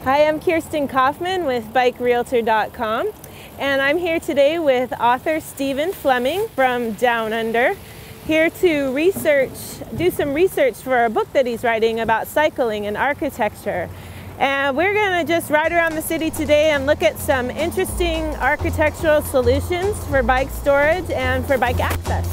Hi, I'm Kirsten Kaufman with BikeRealtor.com, and I'm here today with author Stephen Fleming from Down Under, here to do some research for a book that he's writing about cycling and architecture. And we're going to just ride around the city today and look at some interesting architectural solutions for bike storage and for bike access.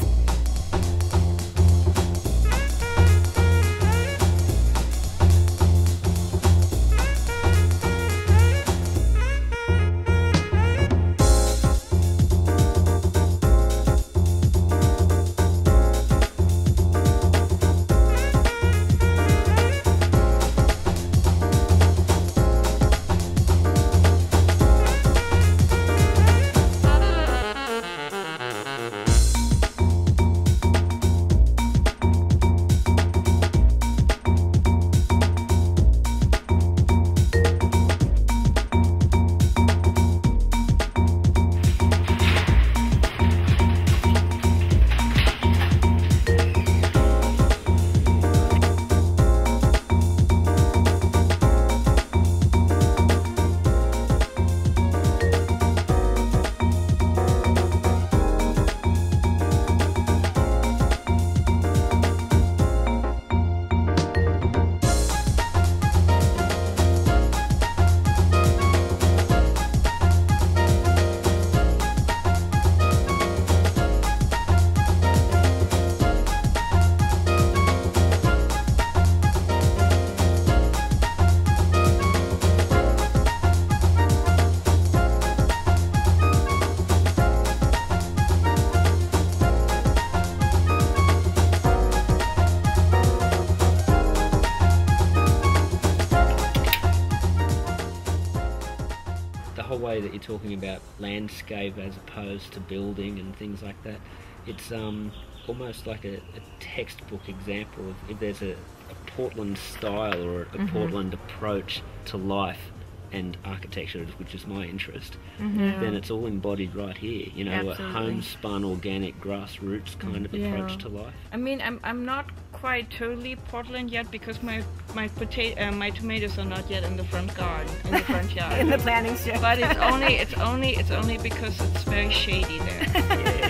The whole way that you're talking about landscape as opposed to building and things like that, it's almost like a textbook example of if there's a Portland style or a Portland approach to life and architecture, which is my interest, then it's all embodied right here. You know, a homespun, organic, grassroots kind of approach to life. I mean, I'm not quite totally Portland yet because my tomatoes are not yet in the front garden, in the front yard. In the planting strip. But it's only because it's very shady there.